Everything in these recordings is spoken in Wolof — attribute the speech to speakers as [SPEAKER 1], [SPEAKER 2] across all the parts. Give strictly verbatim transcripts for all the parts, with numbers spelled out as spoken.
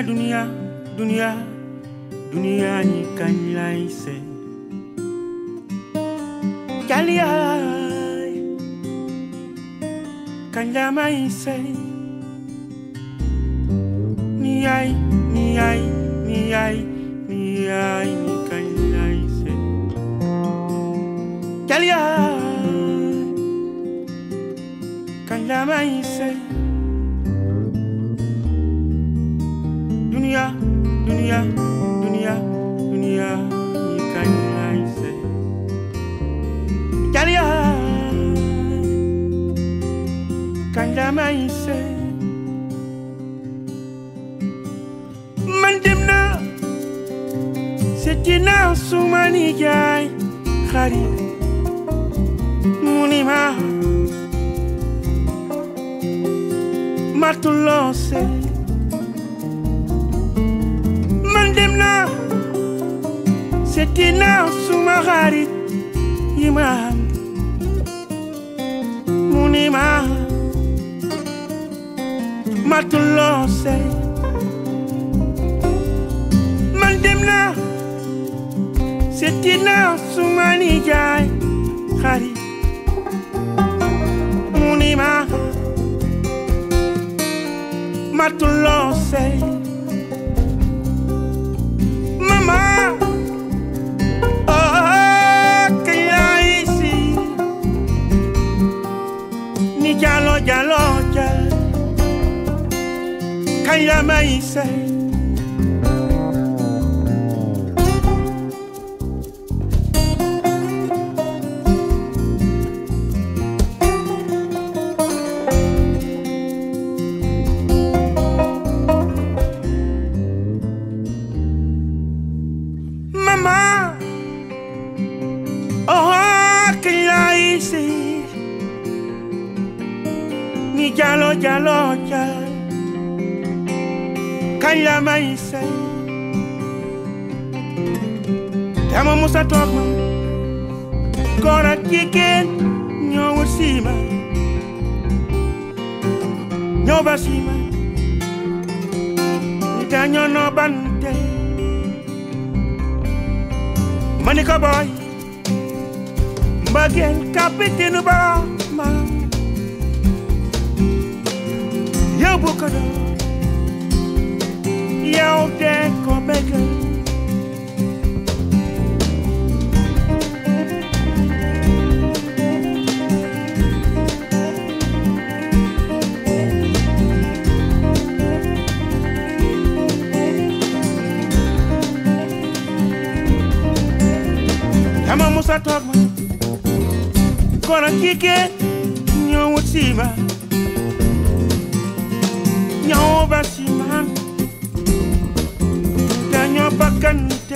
[SPEAKER 1] dunia dunia dunia ni kañ lay sey Jaliyaay kañ la may sey ni yaay ni yaay ni yaay ni yaay ni kañ lay sey Jaliyaay kañ la may sey dunia dunia dunia dunia ni kañ lay sey Jaliyaay kañ la may sey man dem na seeti naa suma nijaay xarit mu ni ma matuloo sey man dem na seeti naa suma xarit yi ma am mu ni ma matuloo sey man dem na seeti naa suma nijaay xarit mu ni ma matuloo sey mama oh kay si ni jalo jalo jalo kañ la may sey mama oh kañ la si ni jalo jalo jalo kañ la may sey dama musa toog ma góor ak jigéen ñoo wër si ma ñoo ba si ma ni dañoo noo bante ma ni ko boy mbëggeel kapitinu ba ma yóbbu ko doon yow de ko bëggal dama musa toog ma kon ak jigéen ñoo wut si ma ñoo ba si man dañoo bakkante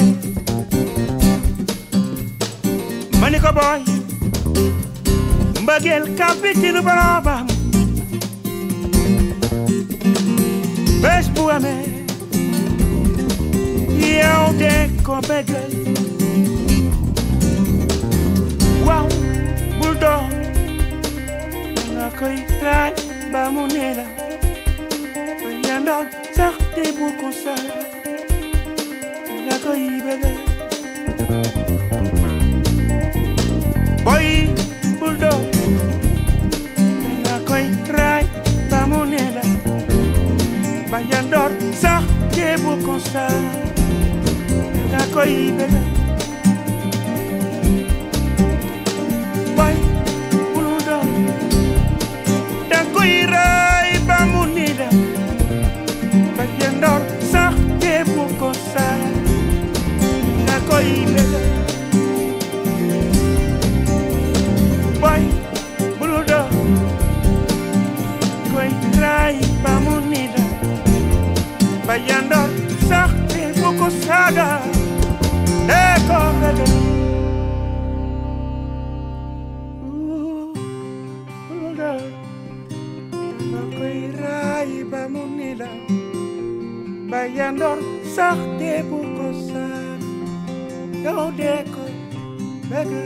[SPEAKER 1] ma ni ko boy mbëggeel kapitinu boroomam bés bu amee yow de ko bëggal waaw bul doon nga koy raay ba mu ne la ba yandoon sax te bu ko sax nga koy bëggal boy bul doon nga koy raay ba mu ne la ba yandoon sax te bu ko sax nga koy bëggal Bayandor sax te boko saga de ko gade uda na koy ray ba munila Bayandor sax te boko saga de ko gade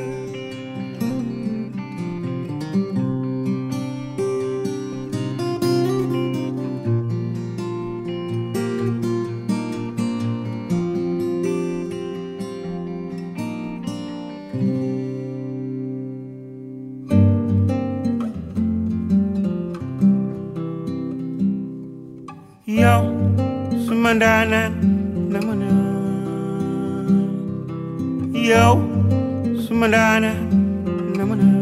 [SPEAKER 1] yow suma ndaanaan na mën a yow suma ndaanaan na mën a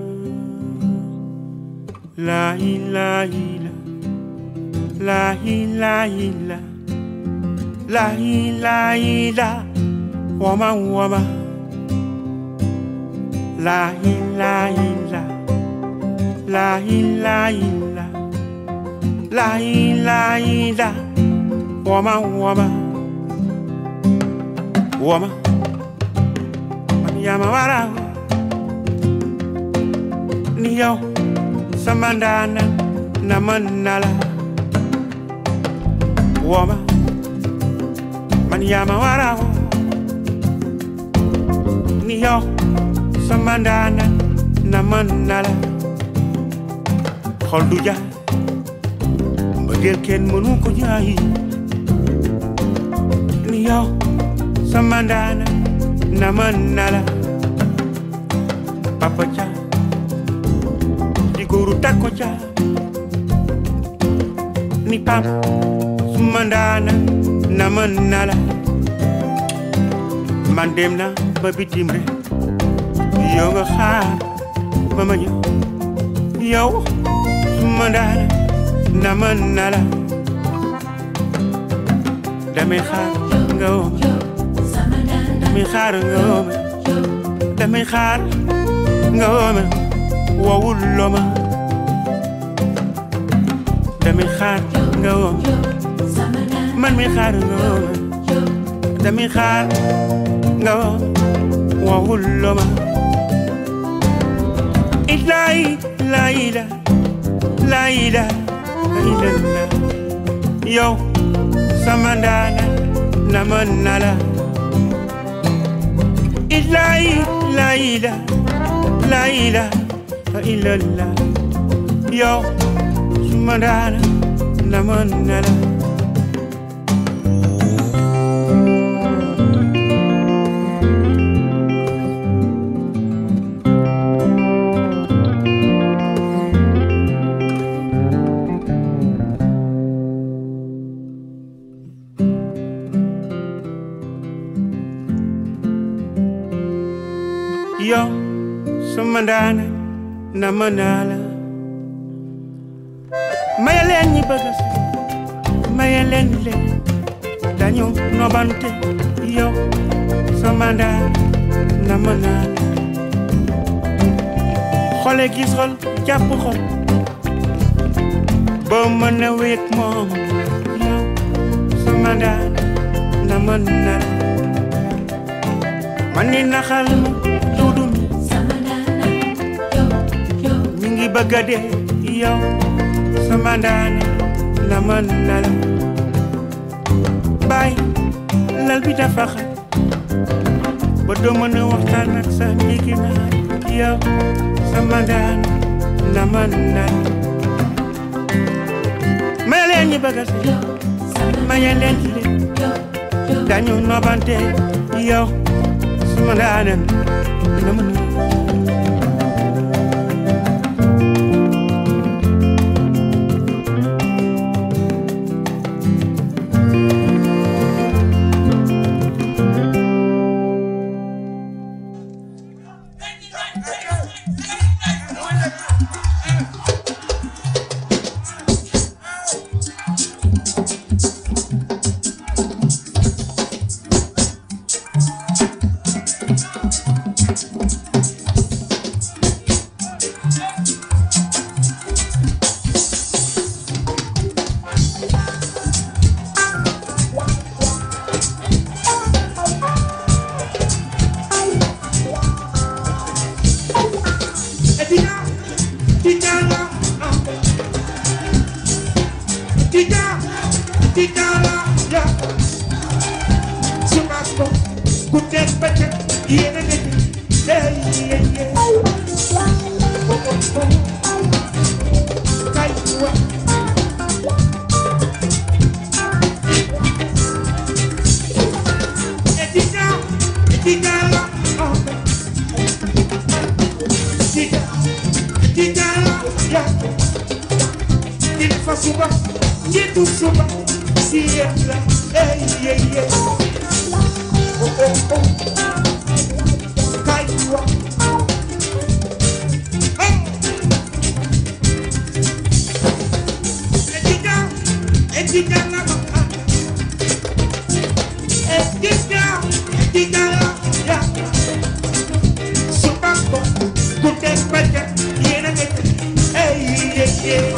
[SPEAKER 1] la ilaha illa la ilaha illa la ilaha illa wama wama la ilaha illa la ilaha illa la ilaha illa wama wama wama man yama wara ni yow sama ndaanaan na mën na la wama man yama wara ni yow sama ndaanaan na mën na la xol du jaay mbëggeel kenn mënu ko jaay ni yow sama ndaanaan na mën na la Papa Dia di góoru takko Dia ni pam suma ndaanaan na mën na la man dem na ba bitim re yow nga xaar ba ma ñëw yow suma ndaanaan na mën na la damay xaar nga woo damay xaar nga woo damay xaar nga woo woowul loo ma damay xaar nga woo man mi xaar nga woo damay xaar nga woo woowul loo ma ilaay laay la laay la laay la yow sama ndaanaan na mën na la ilaay laay la laay la laay la yow sama ndaanaan na mën na la yow sama ndaanaan na mën na la maye leen ñi bëgg sa maye leen leen dañu nobante yow sama ndaanaan na mën na la xole gis xol jàpp xol ba mën a wéet moom yow sama ndaanaan na mën na la man ni naxal ma tudum mi ngi bëgg a dee yow sama ndaanaan na mën na la bay lal bi dafa xat ba doo mën a waxtaan ak sa njiginaay yow sama ndaanaan na mën na la may leen ñi bëgg a si maye leen ci leen dañu nobante yow sama ndaanaan na mën na
[SPEAKER 2] Suba, suba,
[SPEAKER 1] Siembra, ey, ey, ey. Oh, oh, oh. Caigua. Oh. Ediga, ediga la mama. Ediga, ediga la ya. Supambo, kute paja, yena gete. Ey, ey, ey.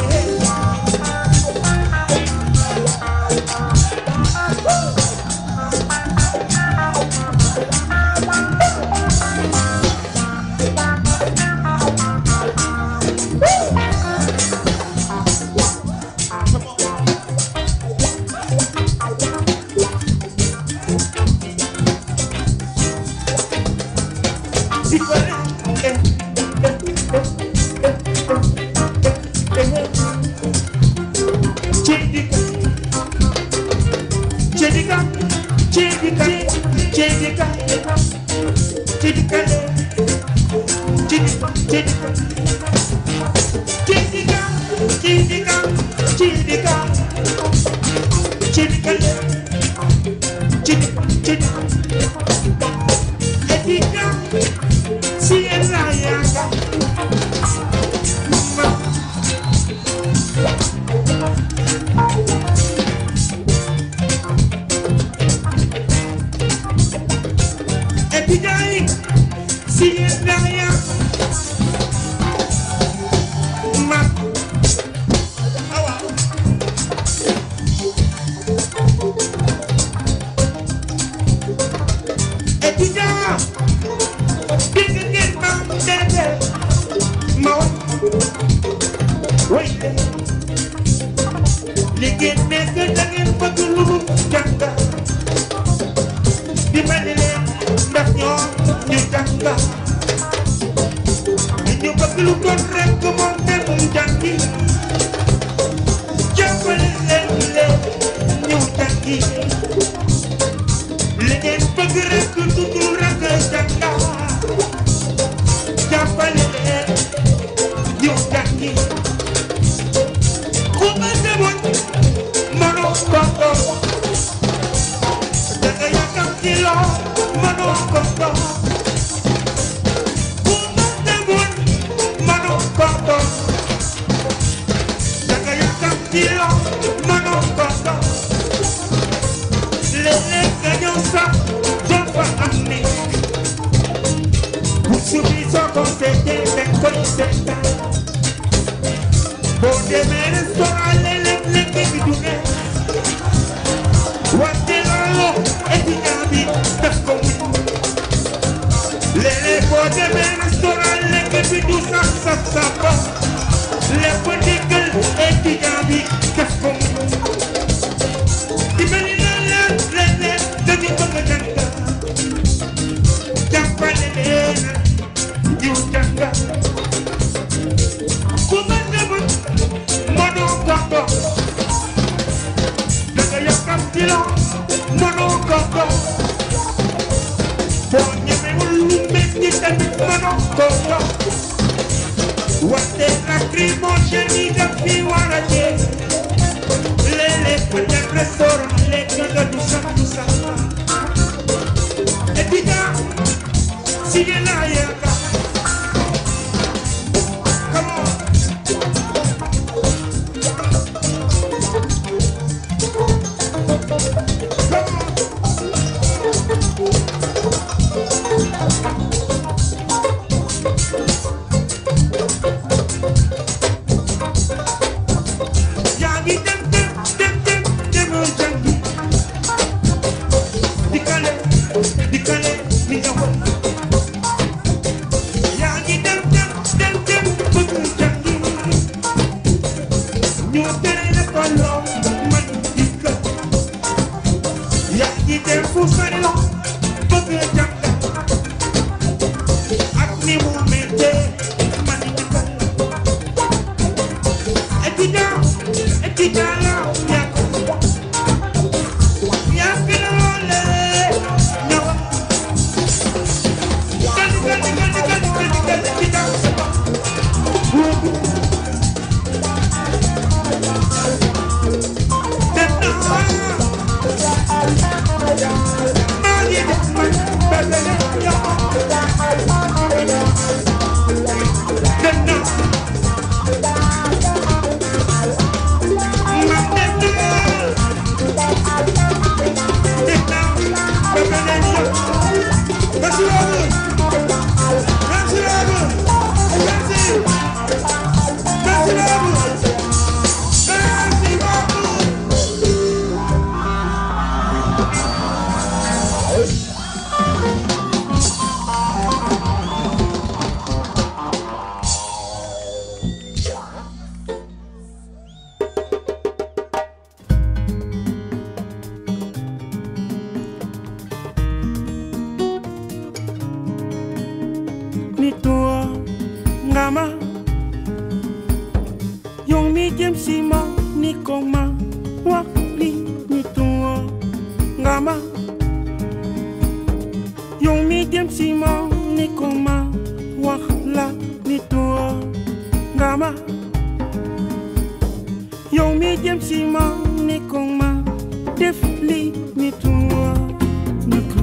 [SPEAKER 1] jëm si ma ne ko ma def li ni tuwa ni ko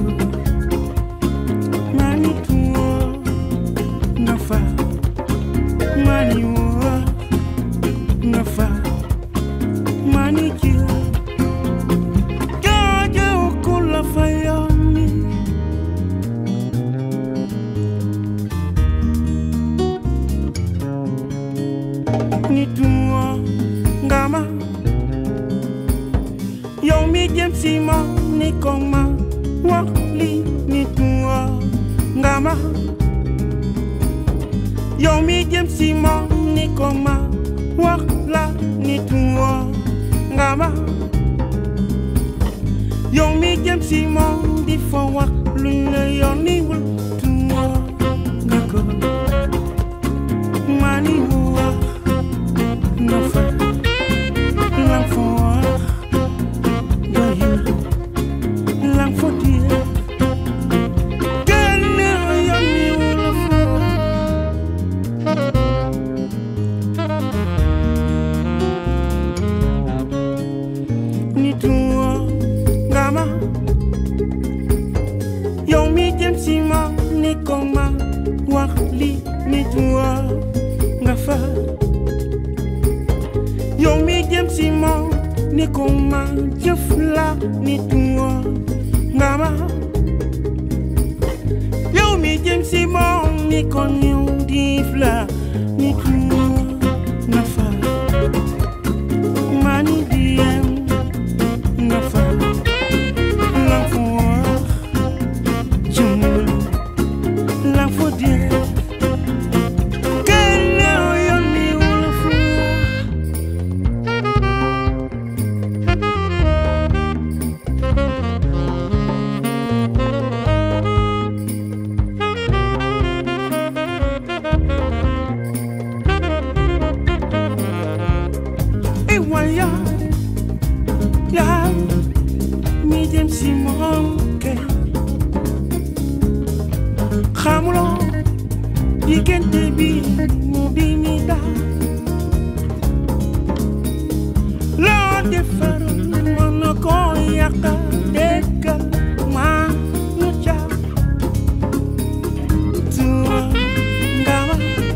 [SPEAKER 1] ma ni tuwa na fa ma ni wa na fa ma ni kia jaja okula fa yami ni tuwa ngama yow mi jëm si ma ni ko ma wax li ni tuwa ngama yow mi jëm si ma ni ko ma wax la ni tuwa ngama yow mi jëm si ma di fo wax lu la yoni wul tuwa ngako mani wa no fa lang fo lang for dear girl now you knew ni tuwa ngama yow mi jëm si ma ni ko ma wax li ni tuwa nga fa yow mi jëm si ma ni ko ma jëf la ni tuwa ngama yow mi jëm si moom ni ko ñëw diif la ni tuwa nga fa mani diem nga fa lang fo wax jëmul lang fo diem kenn yoon ni wula fu ya ya mi jëm si moom kay xamuloo diggante bi mu bi mi daal loo defaroon mën na ko yàq déggal maa nu jaar tuwa ngama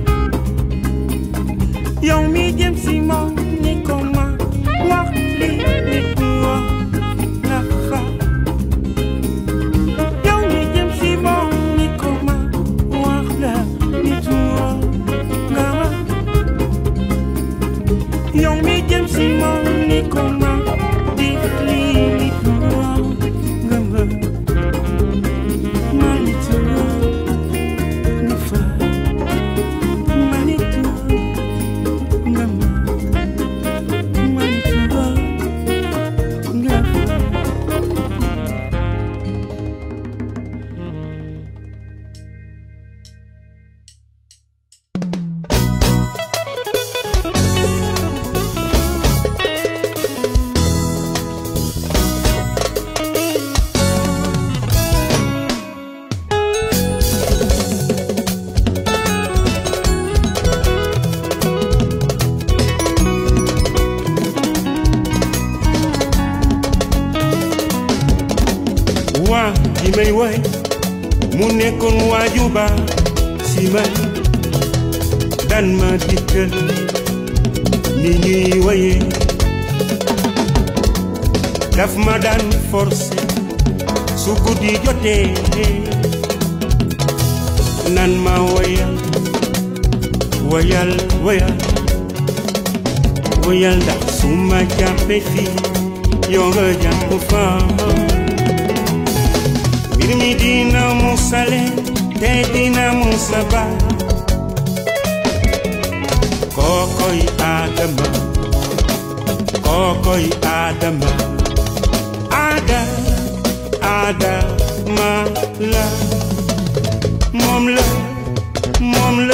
[SPEAKER 1] yow mi jëm si moom ni ko ma wax li ni tuwa nga fa yow mi jëm si moom ni ko ma wax la ni tuwa nga ma yow mi jëm si moom ni ko ma def li ni tuwa nga ma ma ni tuwa nga fa ma ni tuwa nga ma waa ji may way mu nekkoon waaju ba si man dan ma dikkal ni ñuy waye daf ma daan forcé su guddi jotee nan ma wayal wayal wayal wayal ndax su ma jàppee fii yow nga jàpp fa mbir mi dina musale te dina musaba kokoy Adama kokoy Adama ada Adama la moom la moom la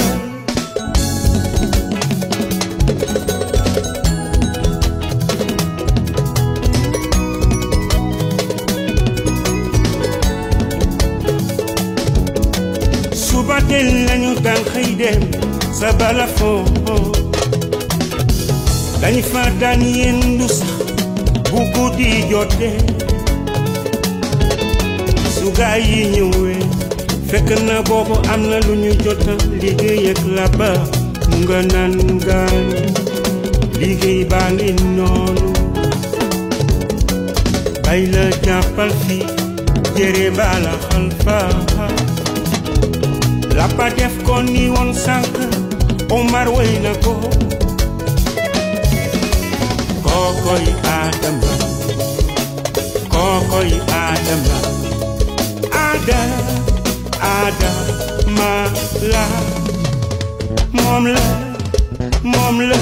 [SPEAKER 1] suba teel lañu daan xëy dem sa balafon dañ fa daan yendu sax bu guddi jotee su gaay yi ñëwee fekk na boobu am na lu ñu jota liggéey ak la ba nga naan gaan liggéey baa ngi noonu bay la jàppal fi jere bala xalfa la pa def ko ni woon sànq Omar way na ko kokoy Adama kokoy Adama ada Adama la moom la moom la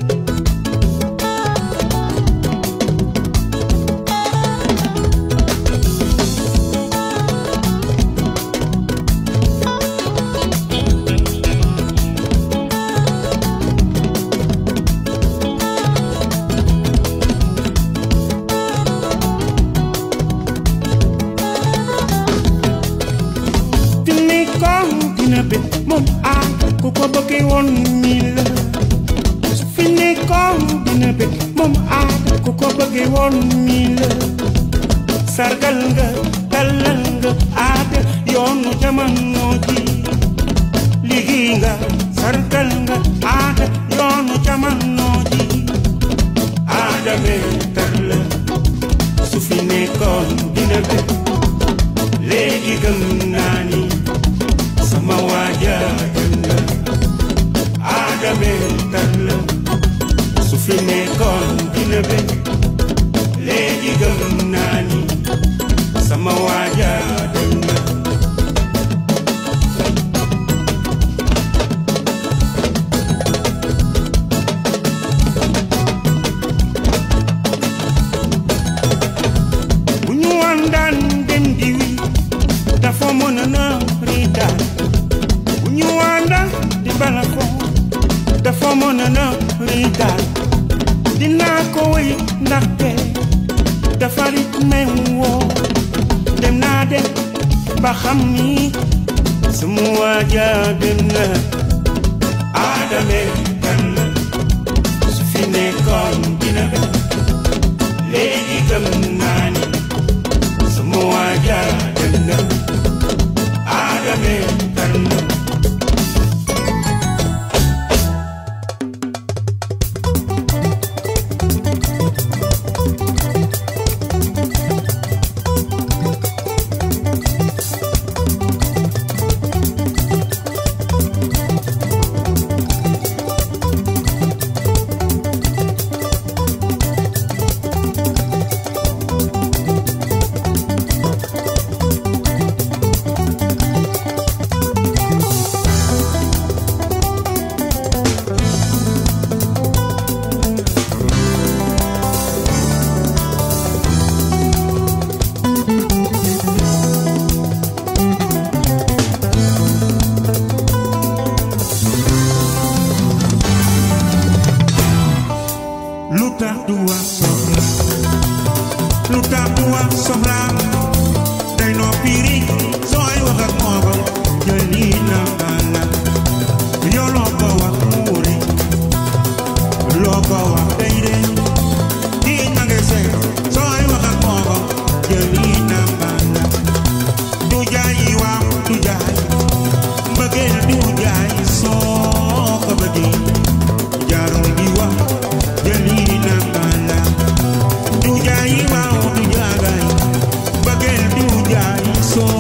[SPEAKER 1] mom a ku ko bëggee woon nii la fi nekkoon dina bëgg moom a ku ko bëggee woon nii la sargal nga dalal nga aada yoonu jamono ji liggéey nga sargal nga aada yoonu jamono ji aada mentar la su fi nekkoon dina bëgg léegi gëm naa ni sama waaja dënga aada mentar la su fi nekkoon dina bëgg léegi gëm naa ni sama waaja dënga bu ñu àndaan dem diwi dafa mën a na riidaan bu ñu àndaan di balafo dafa mën a na riidaan dinaa ko wéy ndaxte dafa rit may woo dem naa dem ba xam ni sama waaja dem na aada mentar la su fi nekkoon dina bëgg léegi gëm naa ni sama waaja dem na aada mentar la so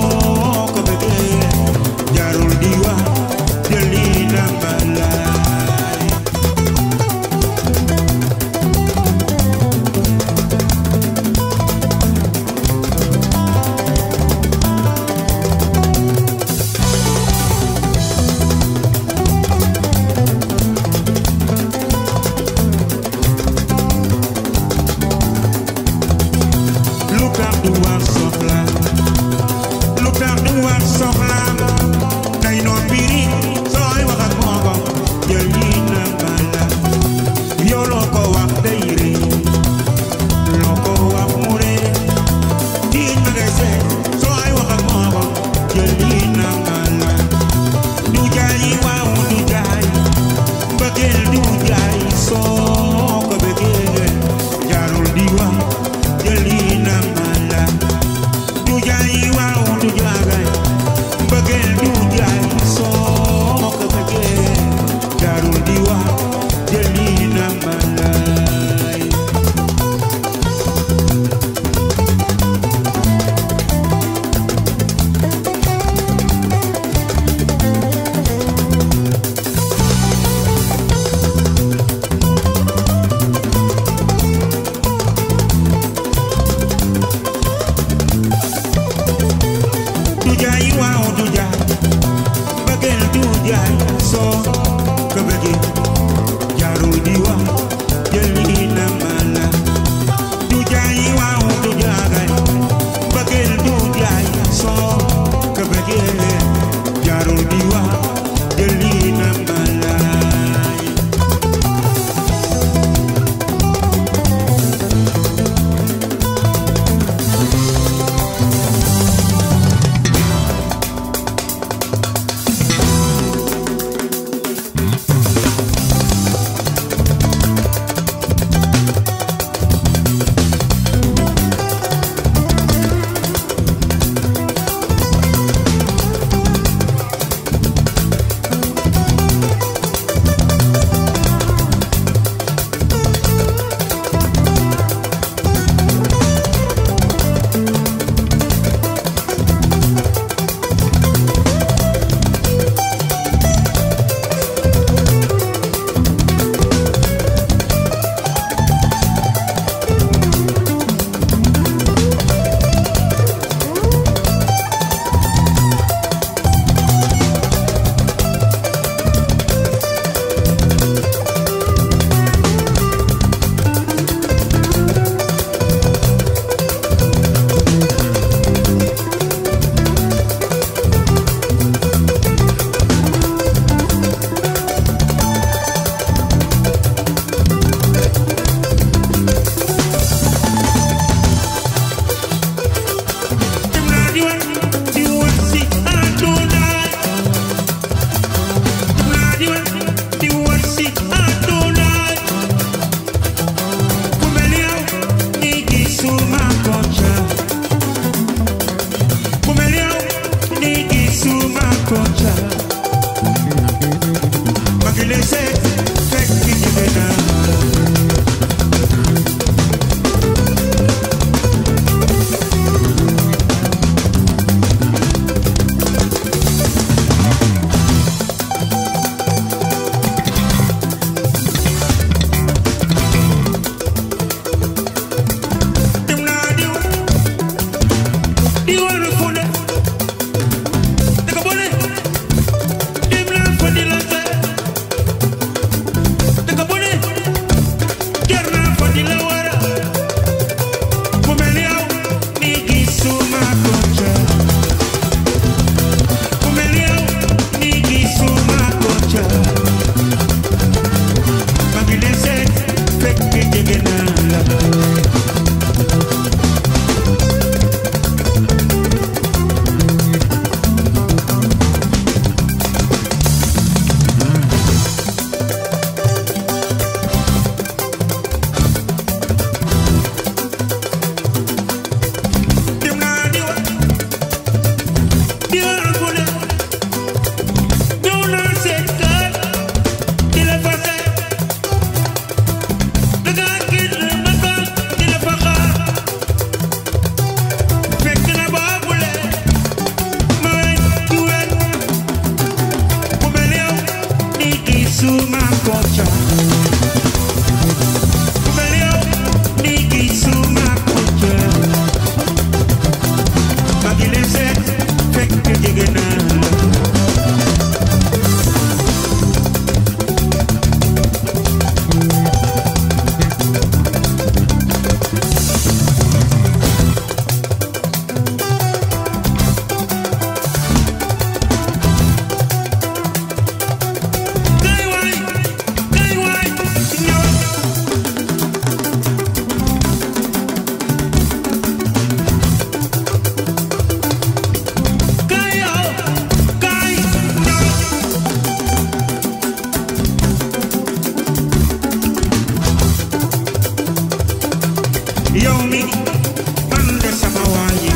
[SPEAKER 1] yow mi man de sama waaji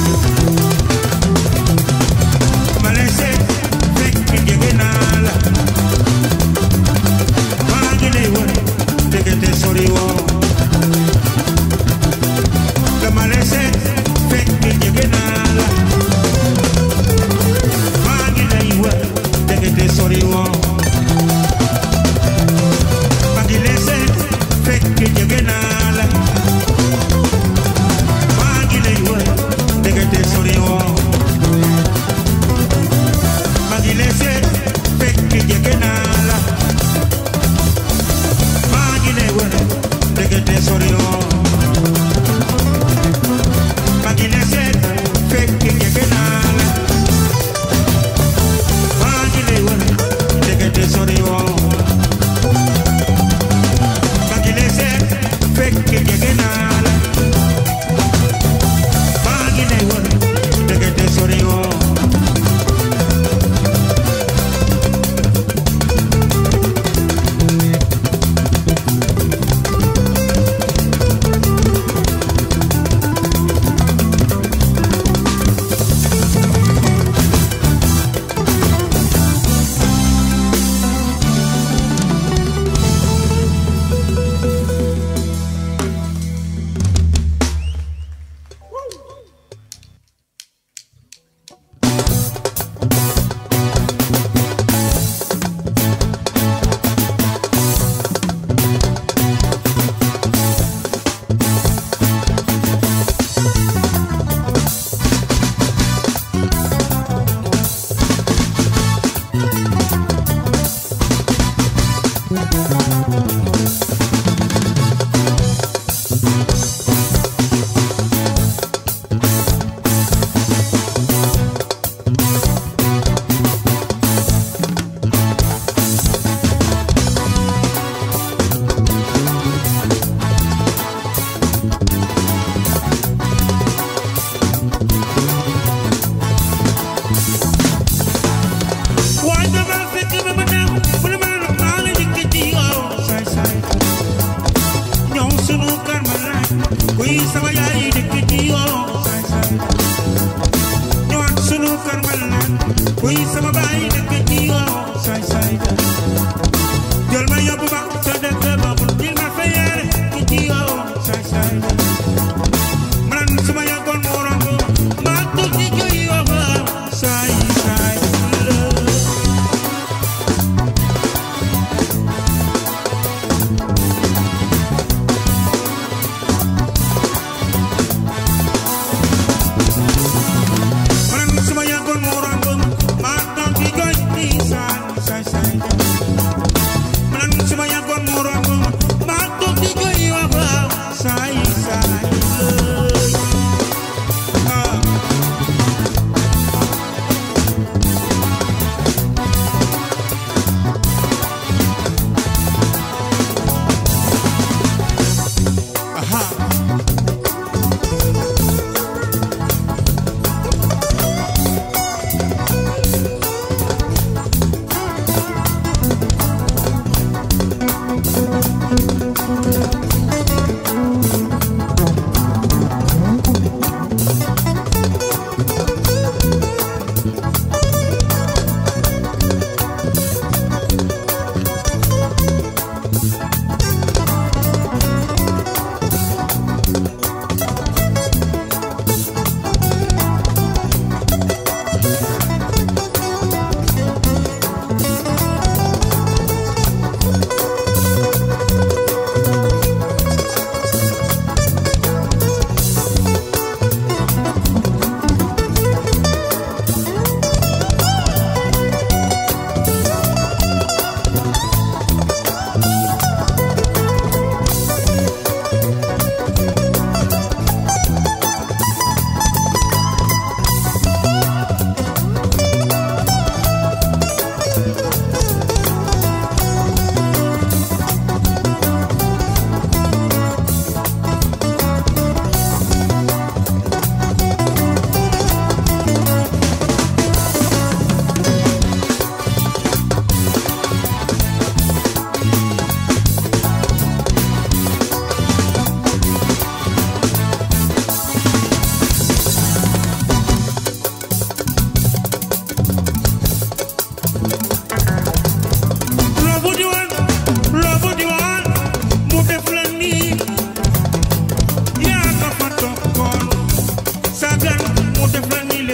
[SPEAKER 1] ma lay seet fekk jege naa la maa ngi lay wër ndekete sori woo dama lay seet fekk jege naa la maa ngi lay wër ndekete sori woo maa ngi lay seet fekk jege naa la maa ngi lay wër ndekete sori woo maa ngi lay seet fekk jege naa la maa ngi lay wër ndekete sori woo maa ngi lay seet fekk jege naa la maa ngi lay wër ndekete sori woo maa ngi lay seet fekk jege naa la maa ngi lay wër ndekete sori woo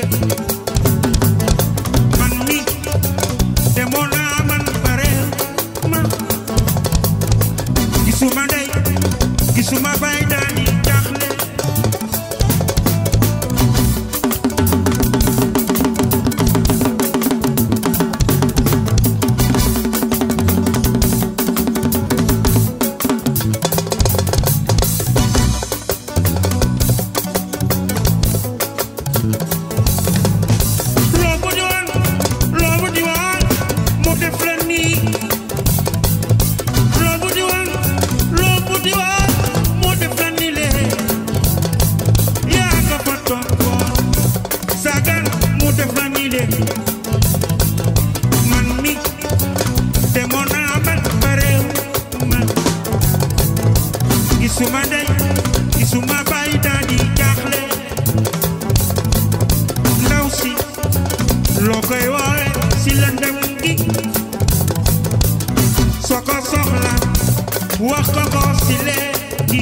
[SPEAKER 1] man mi demoon naa man bare ma gisuma ndey gisuma bay daani jaaxle gisuma ndey gisuma bay daani jaaxle ndaw si loo koy woowe si lëndëm gi soo ko soxla wax ko ko si léegi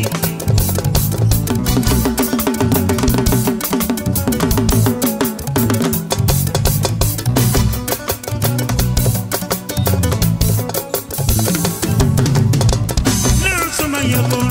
[SPEAKER 1] naan suma yëgoon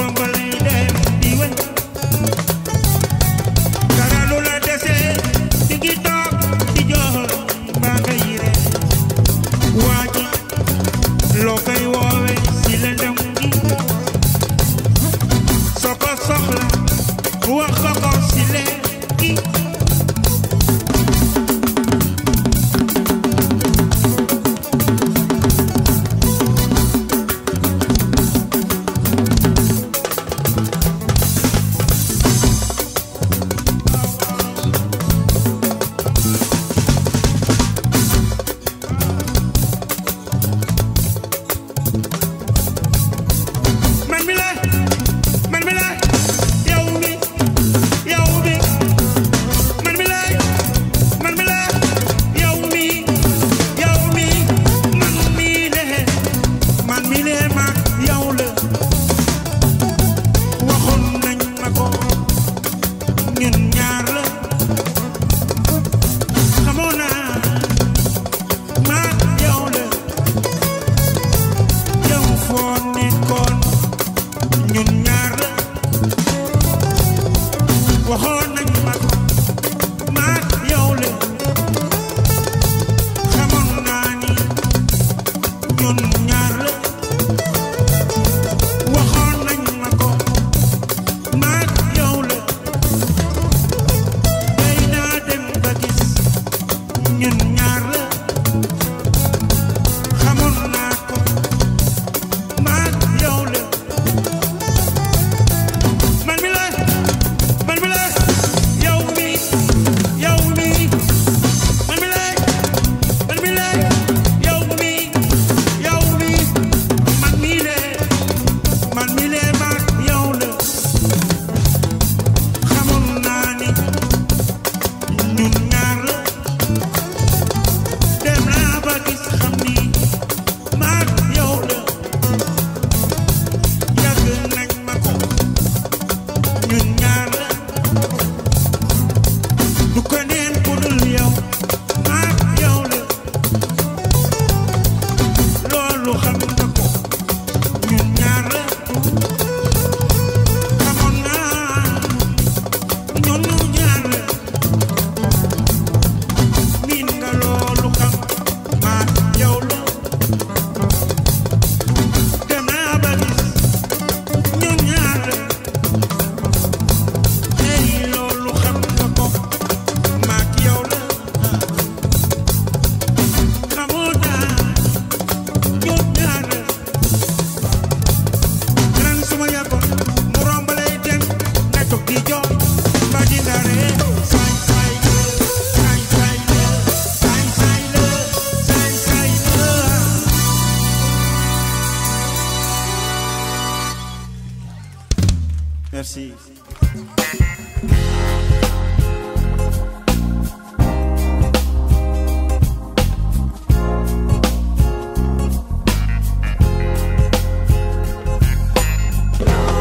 [SPEAKER 2] Merci.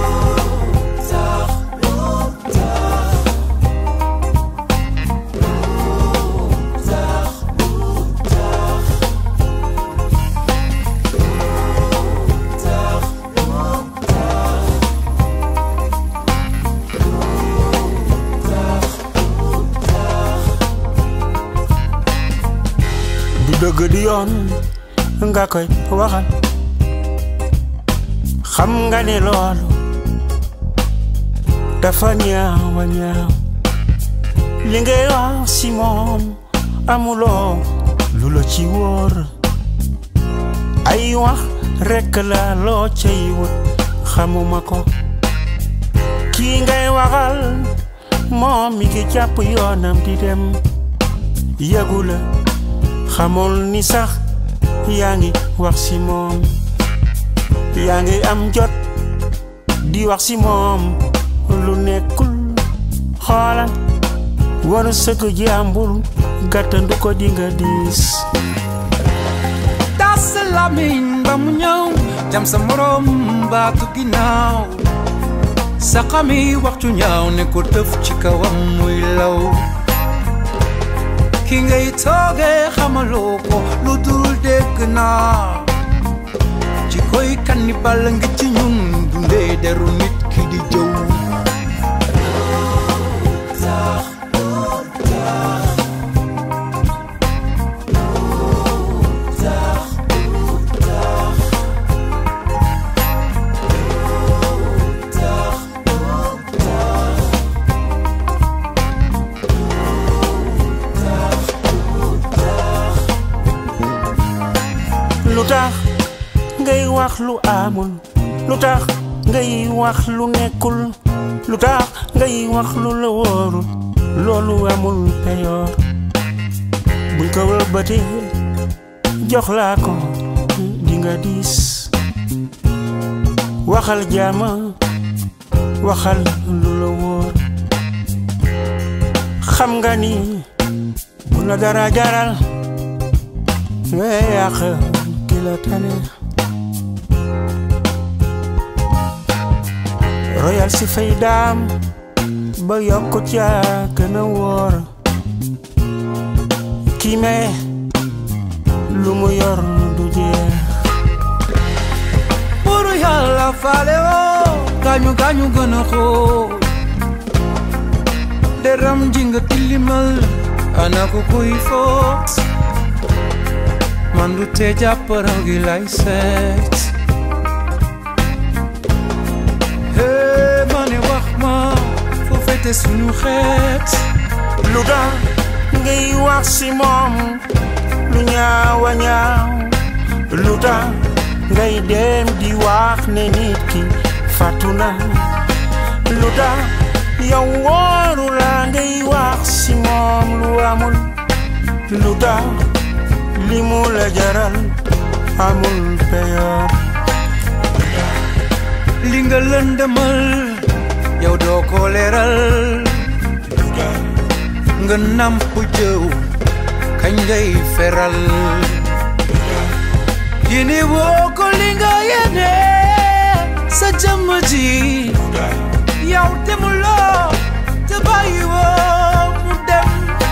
[SPEAKER 3] Montag, Montag.
[SPEAKER 1] dëgg di yoon nga koy waxal xam nga ne loolu dafa ñaaw a ñaaw li ngay wax si moom amuloo lu la ci wóor ay wax rekk la loo cay wut xamuma ko kii ngay waxal moom mi ngi jàpp yoonam di dem yëgu la xamul ni sax yaa ngi wax si moom yaa ngi am jot di wax si moom lu nekkul xoolal waru sëgg jàmbur gàttandu ko di nga diis
[SPEAKER 2] tas lamiñ ba mu ñëw jam sa morom baatu ginnaaw sa xami waxtu ñaaw ne ko tëf ci kawam muy law ki ngay toogee xamaloo ko lu dul dégg naa ci koy kannibal ngi ci ñun dundee deru nit ki di jëw
[SPEAKER 1] lu tax ngay wax lu amul lu tax ngay wax lu nekkul lu tax ngay wax lu la wóorul loolu amul peyoor buñ ko wëlbatee jox laa ko di nga diis waxal jaama waxal lu la wóor xam nga ni bu la dara jaral ngay yàq la tane royal si fay daam ba yokk ca gën a wóor kii mee lu mu yor du jeex
[SPEAKER 2] buru yàlla faale woo gaañu gaañu gën a xóot deram ji nga tilimal ana ko kuy foot man du te jàpparaw gi lay seet hee ma ne wax ma fu fete suñu xeet
[SPEAKER 1] lu tax ngay wax si moom lu ñaaw a ñaaw lu tax ngay dem di wax ne nit ki fàttu na lu tax yow wóoru la ngay wax si moom lu amul lu tax li mu la jaral amul peyoor
[SPEAKER 2] li nga lëndëmal yow doo ko leeral nga namp jëw kañ ngay feral yéene woo ko li nga yéene sa jëmm ji yow demuloo te bàyyi woo mu dem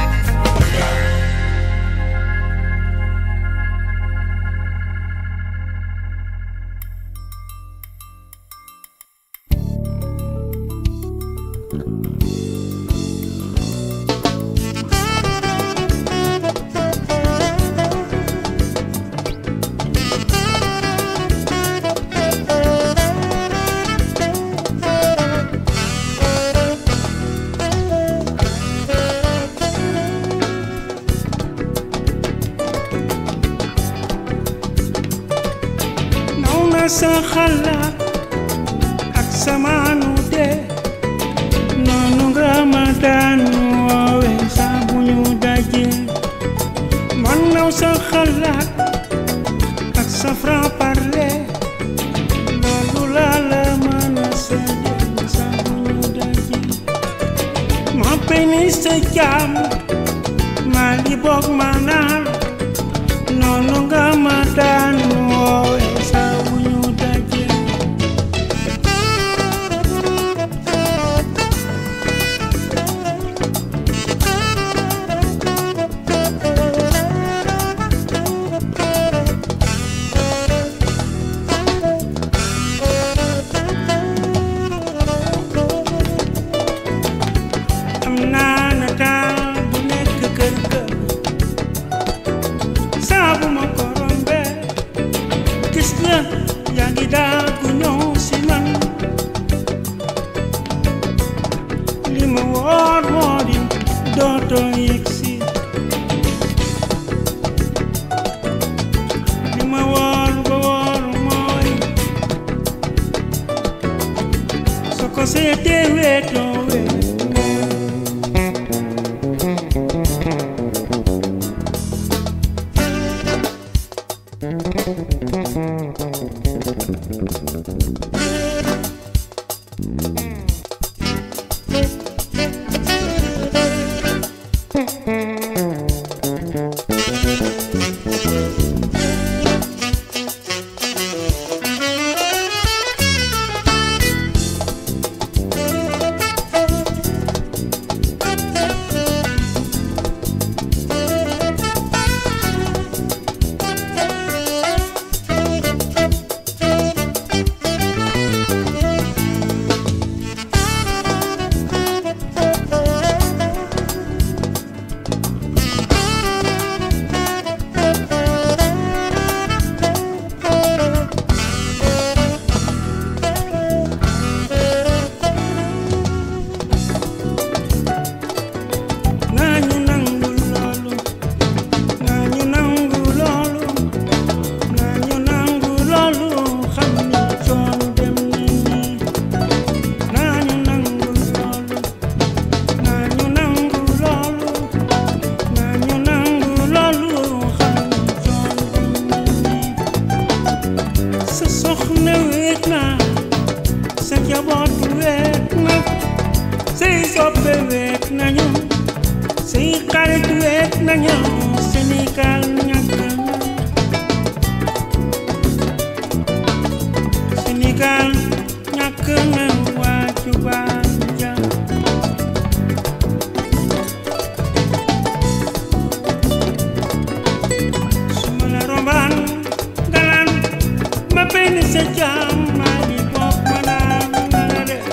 [SPEAKER 1] sa xalaat ak samaanu de noonu nga ma daan woowe saa bu ñu daje man naw sa xalaat ak sa franc parler loolu laa la mën a seede saa bu ñu daje ma peni sa jaam ma li boog ma naan noonu nga ma daan woowe saa bu ñu daje am naa nataal bu nekk kër ga saa ma woor moo di dootoo yegsi li ma woor ba woor mooy soo ko seetee weetoo weet Sénégal ñàkk na Sénégal ñàkk na waa Jubaan ja su ma la rombaan galaan ma benn sa jaam maa di bopp ma naan na la de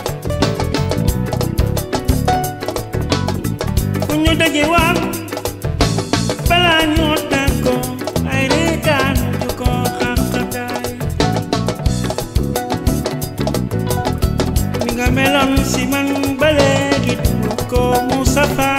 [SPEAKER 1] ku ñu daje waan balaa ñoo tàggoo ay reetaan du ko xaqataay ni nga meloon si man ba léegi du ko mu safa